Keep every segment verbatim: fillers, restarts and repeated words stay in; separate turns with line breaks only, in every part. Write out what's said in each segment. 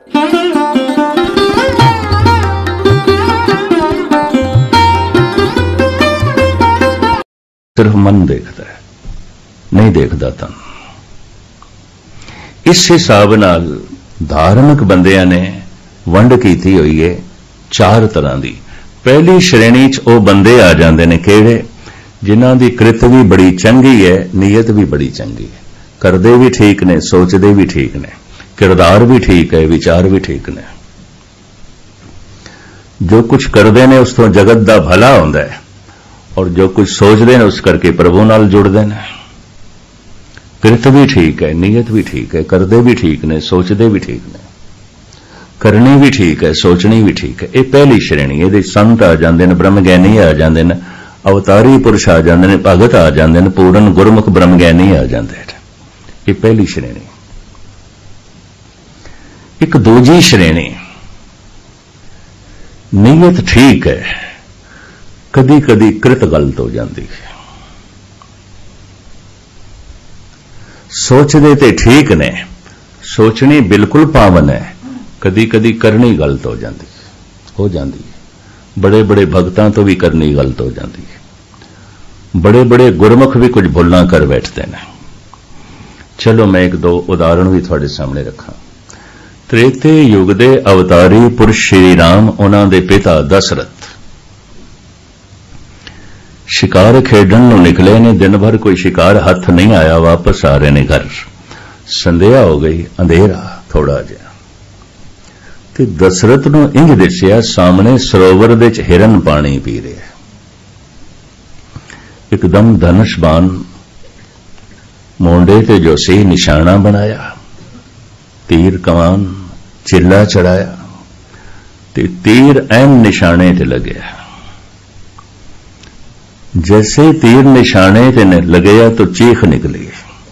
सिर्फ मन देखता है, नहीं देखता तन। इस हिसाब नाल धार्मिक बंदियां ने वंड कीती हुई है चार तरह की। पहली श्रेणी च वो बंदे आ जाते हैं किहड़े जिन्हां दी कृत भी बड़ी चंगी है, नीयत भी बड़ी चंगी है, करदे भी ठीक ने, सोचते भी ठीक ने, किरदार भी ठीक है, विचार भी ठीक ने। जो कुछ करते हैं उस तो जगत का भला होंदा है, और जो कुछ सोचते हैं उस करके प्रभु नाल जुड़ते हैं। कृत भी ठीक है, नीयत भी ठीक है, करदे भी ठीक ने, सोचते भी ठीक ने, करनी भी ठीक है, सोचनी भी ठीक है। ये पहली श्रेणी। ये संत आ जाते हैं, ब्रह्म ज्ञानी आ जाते हैं, अवतारी पुरुष आ जाते हैं, भगत आ जाते हैं, पूर्ण गुरमुख ब्रह्म ज्ञानी आ जाते हैं। ये पहली श्रेणी। एक दूजी श्रेणी, नीयत ठीक है, कदी कदी कृत गलत हो जाती है। सोचते ते ठीक ने, सोचनी बिल्कुल पावन है, कदी कदी करनी गलत हो जाती हो जाती है। बड़े बड़े भगतां तो भी करनी गलत हो जाती है। बड़े बड़े गुरमुख भी कुछ भुलना कर बैठते हैं। चलो मैं एक दो उदाहरण भी थोड़े सामने रखा। त्रेते युग दे अवतारी पुरुष श्री राम, उन्हां दे पिता दशरथ शिकार खेडन नूं निकले ने। दिन भर कोई शिकार हथ नहीं आया, वापस आ रहे ने घर। संध्या हो गई, अंधेरा थोड़ा जिहा, ते दशरथ नूं इंज दिसिया सामने सरोवर दे च हिरन पानी पी रहे। एकदम धनुषबाण मोंडे ते जो सी निशाना बनाया, तीर कमान चिल्ला चढ़ाया, ते तीर ऐन निशाने ते लगे। जैसे तीर निशाने ते लगे तो चीख निकली।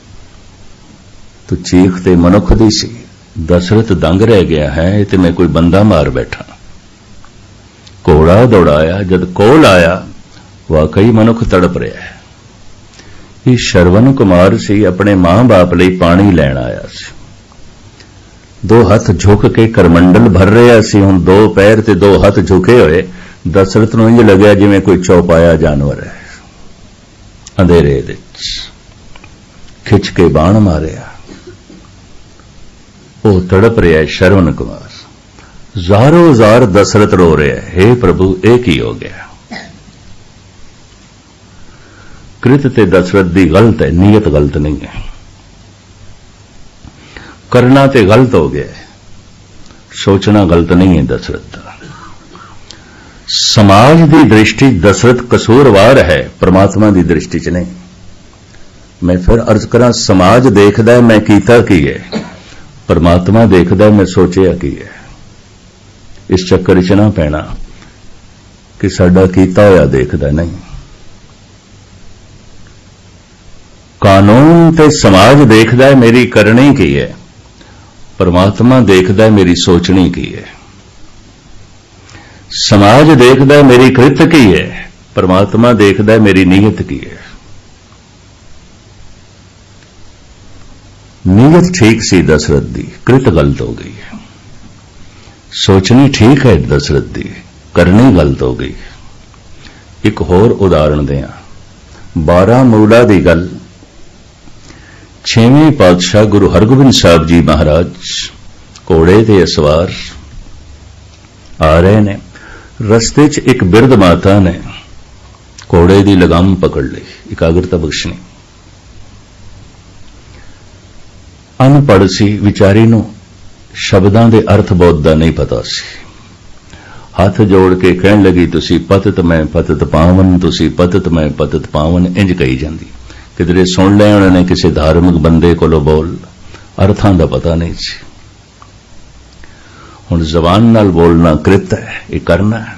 तो चीख ते मनुख दी सी। दशरथ दंग रह गया है, ते मैं कोई बंदा मार बैठा। घोड़ा दौड़ाया, जब कोल आया वाकई मनुख तड़प रहा है। ये श्रवण कुमार सी, अपने मां बाप लई पानी लैण आया सी। दो हथ झुक के करमंडल भर रहा सी। हुण दो पैर ते दो हथ झुके हुए दशरथ नूं इंज लग्या जिवें कोई चौपाया जानवर है। अंधेरे दे खिंच के बाण मारिया। वो तड़प रहा है श्रवण कुमार। ਜ਼ਾਰੋ ਜ਼ਾਰ दशरथ रो रहा है, हे प्रभु एक ही हो गया। कृत ते दशरथ दी गलत है, नीयत गलत नहीं है। करना ते गलत हो गया है, सोचना गलत नहीं है दशरथ का। समाज की दृष्टि दशरथ कसूरवार है, परमात्मा की दृष्टि च नहीं। मैं फिर अर्ज करा, समाज देखदा है मैं कीता की है, परमात्मा देखदा है मैं सोचिया की है। इस चक्कर च ना पैना कि साडा कीता होया देखदा नहीं। कानून ते समाज देखदा है मेरी करनी की है, परमात्मा देखदा है मेरी सोचनी की है। समाज देखदा है मेरी कृत की है, परमात्मा देखदा है मेरी नीयत की है। नीयत ठीक सी दशरथ दी, कृत गलत हो गई है। सोचनी ठीक है दशरथ दी, करनी गलत हो गई। एक होर उदाहरण दें, बारह मूला दी गल। छेवें पातशाह गुरु हरगोबिंद साहब जी महाराज घोड़े ते असवार आ रहे ने। रस्ते च एक बिरध माता ने घोड़े की लगाम पकड़ ली, एकाग्रता बख्शनी। अनपढ़ सी विचारी नूं शब्दां दे अर्थ बहुत दा नहीं पता सी। हाथ जोड़ के कहन लगी, तुसी पतित मैं पतित पावन, तुसी पतित मैं पतित पावन, इंज कही जांदी। किधरे सुन लिया उन्होंने किसी धार्मिक बंदे कोलो बोल, अर्थां दा पता नहीं सी। हुण जबान नाल बोलना कृत है, ये करना है।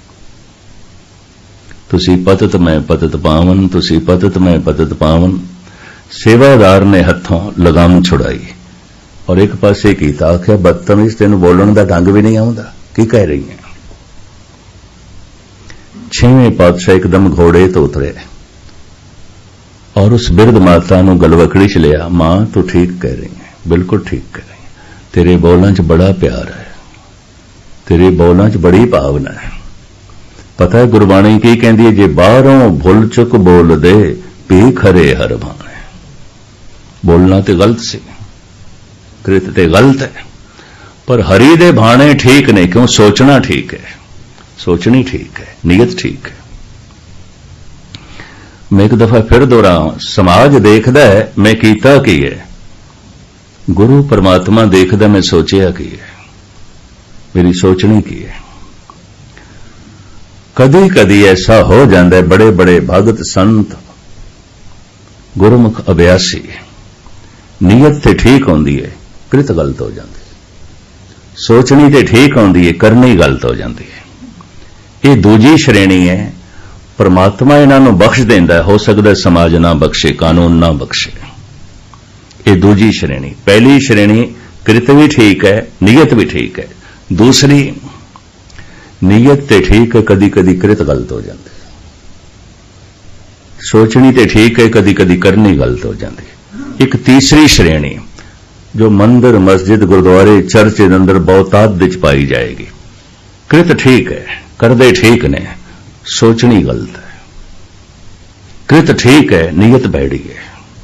तुसी पतित मैं पतित पावन, तुसी पतित मैं पतित पावन। सेवादार ने हथों लगाम छुड़ाई और एक पासे कीता, आख्या बदतमीज तेन बोलने का ढंग भी नहीं आउंदा, की कह रही है। छेवें पातशाह एकदम घोड़े तो उतरे और उस बिरध माता नूं गलवकड़ी च लिया। मां तू ठीक कह रही है, बिल्कुल ठीक कह रही है। तेरे बोलों च बड़ा प्यार है, तेरे बोलों च बड़ी भावना है। पता है गुरबाणी की कहती है, जे बाहरों भुल चुक बोल दे भी खरे हर भाने। बोलना तो गलत सी, कृत ते गलत है, पर हरि दे भाने ठीक नहीं। क्यों? सोचना ठीक है, सोचनी ठीक है, नीयत ठीक है। मैं एक दफा फिर दोहराऊं, समाज देखदा है मैं कीता की है, गुरु परमात्मा देखदा मैं सोचिया की है, मेरी सोचनी की है। कदी कदी ऐसा हो जाता है, बड़े बड़े भगत संत गुरमुख अभ्यासी नीयत ते ठीक होंदी है, कृत गलत हो जाती है। सोचनी ते ठीक होंदी है, करनी गलत हो जाती है। ये दूजी श्रेणी है। परमात्मा इन्हों बख्श देंदा है, हो सकता है समाज ना बख्शे, कानून ना बख्शे। ये दूजी श्रेणी। पहली श्रेणी कृत भी ठीक है, नीयत भी ठीक है। दूसरी नीयत ते ठीक है, कदी कदी कृत गलत हो जाती है। सोचनी ते ठीक है, कदी कदी करनी गलत हो जाती है। एक तीसरी श्रेणी जो मंदिर मस्जिद गुरुद्वारे चर्च के अंदर बहुतात विच पाई जाएगी। कृत ठीक है, करदे ठीक ने, सोचनी गलत है। कृत ठीक है, नीयत भैड़ी है।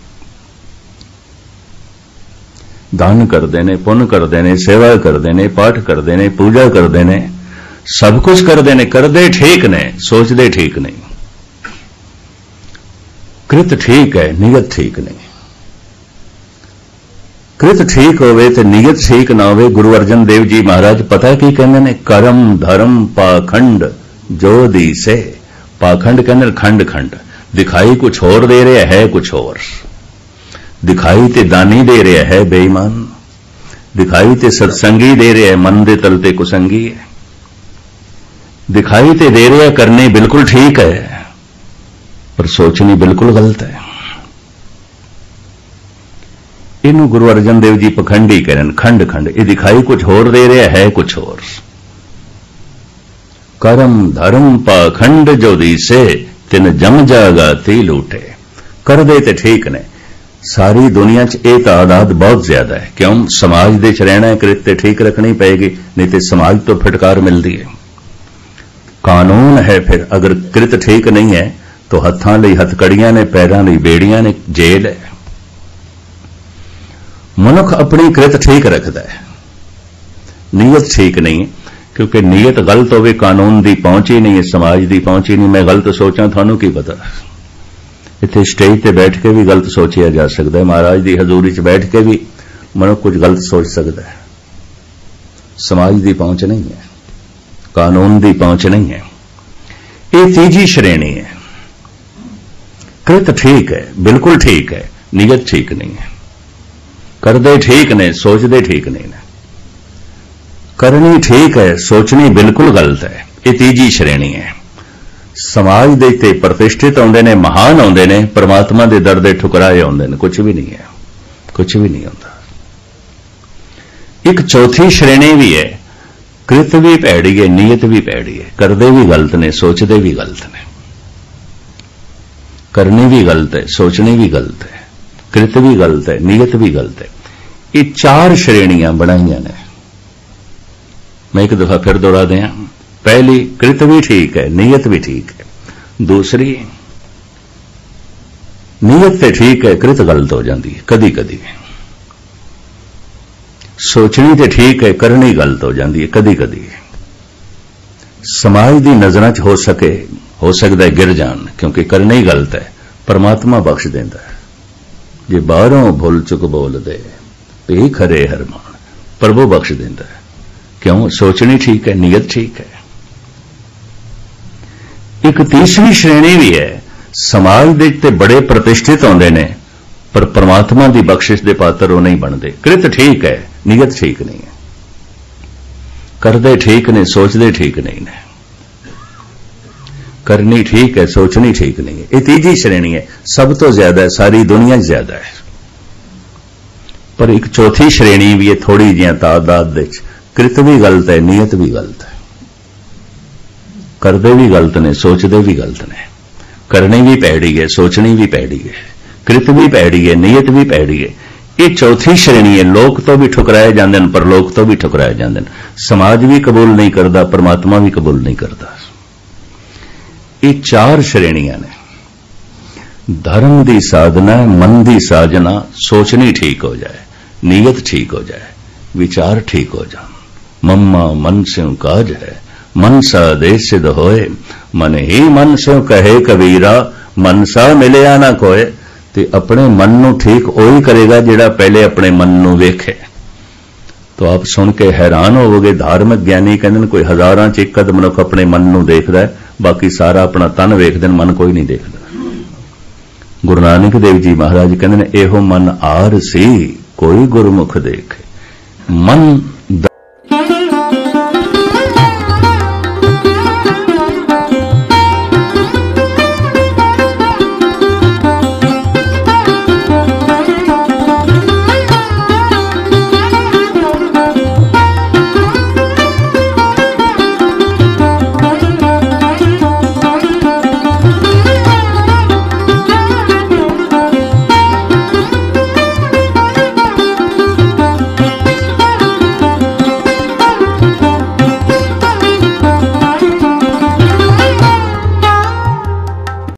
दान करते ने, पुण्य करते ने, सेवा करते ने, पाठ करते ने, पूजा करते ने, सब कुछ करते ने, करदे ठीक ने, सोचते ठीक नहीं। कृत ठीक है, नीयत ठीक नहीं। कृत ठीक होवे ते नीयत ठीक ना होवे। गुरु अर्जन देव जी महाराज पता की कहते ने, करम धर्म पाखंड जो दी से। पाखंड कहते खंड खंड, दिखाई कुछ होर दे रहा है कुछ होर। दिखाई ते दानी दे रहा है बेईमान, दिखाई ते सत्संगी दे रहा है मन दे तल ते कुसंगी है। दिखाई ते दे रहा करनी बिल्कुल ठीक है, पर सोचनी बिल्कुल गलत है। इनू गुरु अर्जन देव जी पखंडी कहन, खंड खंड। ये दिखाई कुछ होर दे रहा है कुछ होर। करम धर्म पाखंड जो दीसे, तिन जम जागा ती लूटे। कर दे ते ठीक ने। सारी दुनिया च यह तादाद बहुत ज्यादा है। क्यों? समाज दे च रहना है, कृत ते ठीक रखनी पएगी, नहीं तो समाज तो फटकार मिलती है। कानून है फिर, अगर कृत ठीक नहीं है तो हत्थां लई हथकड़ियां ने, पैरां लई बेड़ियां ने, जेल है। मनुख अपनी कृत ठीक रखता है, नीयत ठीक नहीं है। क्योंकि नीयत गलत होवे, कानून की पहुंच ही नहीं है, समाज की पहुंच ही नहीं। मैं गलत सोचा, थानू की पता। इत्थे स्टेज ते बैठ के भी गलत सोचिया जा सकता है, महाराज की हजूरी च बैठ के भी मनुख कुछ गलत सोच सकता है। समाज की पहुंच नहीं है, कानून की पहुंच नहीं है। ये तीजी श्रेणी है। कृत ठीक है, बिल्कुल ठीक है, नीयत ठीक नहीं है। करदे ठीक ने, सोचते ठीक नहीं ने। करनी ठीक है, सोचनी बिल्कुल गलत है। ये तीजी श्रेणी है। समाज दे ते प्रतिष्ठित आउंदे ने, महान आउंदे ने, परमात्मा दे दर दे ठुकराए आउंदे ने, कुछ भी नहीं है, कुछ भी नहीं होता। एक चौथी श्रेणी भी है। कृत भी भैड़ी है, नीयत भी भैड़ी है। करदे भी गलत ने, सोचते भी गलत ने। करनी भी गलत है, सोचनी भी गलत है, कृत भी गलत है, नीयत भी गलत है। ये चार श्रेणियां बनाइया ने। मैं एक दफा फिर दोहरा दें। पहली, कृत भी ठीक है, नीयत भी ठीक है। दूसरी, नीयत ते ठीक है, कृत गलत हो जाती है कदी कदी। सोचनी ते ठीक है, करनी गलत हो जाती है कदी कदी। समाज की नजर च हो सके हो सकता है गिर जान, क्योंकि करनी ही गलत है। परमात्मा बख्श देता है। जे बाहरों भुल चुक बोल दे भी खरे हरमान, प्रभु बख्श देता है। क्यों? सोचनी ठीक है, नीयत ठीक है। एक तीसरी श्रेणी भी है। समाज दे ते बड़े प्रतिष्ठित आउंदे ने, पर परमात्मा की बख्शिश के पात्र वो नहीं बनते। कृत ठीक है, नीयत ठीक नहीं है। करदे ठीक ने, सोचते ठीक नहीं ने। करनी ठीक है, सोचनी ठीक नहीं है। ये तीजी श्रेणी है, सब तो ज्यादा है, सारी दुनिया ज्यादा है। पर एक चौथी श्रेणी भी है, थोड़ी जी तादाद विच। कृत भी गलत है, नीयत भी गलत है। करदे भी गलत ने, सोचते भी गलत ने। करनी भी भैड़ी है, सोचनी भी भैड़ी है। कृत भी भैड़ी है, नीयत भी भैड़ी है। ਇਹ ਚੌਥੀ ਸ਼੍ਰੇਣੀ ਹੈ। ਲੋਕ ਤੋਂ ਵੀ ਠੁਕਰਾਏ ਜਾਂਦੇ ਨੇ, ਪਰਲੋਕ ਤੋਂ ਵੀ ਠੁਕਰਾਏ ਜਾਂਦੇ ਨੇ। ਸਮਾਜ ਵੀ ਕਬੂਲ ਨਹੀਂ ਕਰਦਾ, ਪਰਮਾਤਮਾ ਵੀ ਕਬੂਲ ਨਹੀਂ ਕਰਦਾ। ਇਹ ਚਾਰ ਸ਼੍ਰੇਣੀਆਂ ਨੇ। धर्म की साधना, मन की साजना, सोचनी ठीक हो जाए, नीयत ठीक हो जाए, विचार ठीक हो जाए। मम्मा मन स्यों काज है, मन सा देश सिद्ध होए, मन ही मन स्यों कहे कबीरा, मन सा मिलिया ना कोय। ते अपने मन नू ठीक वही करेगा जिहड़ा पहले अपने मन नू वेखे। तो आप सुन के हैरान होवोगे, धार्मिक ज्ञानी कहंदे ने कोई हजारां च एक अध मनुख अपने मन नू देखदा है, बाकी सारा अपना तन वेखदे ने, मन कोई नहीं देखदा। गुरु नानक देव जी महाराज कहते हैं, एहो मन आर सी कोई गुरमुख देखे। मन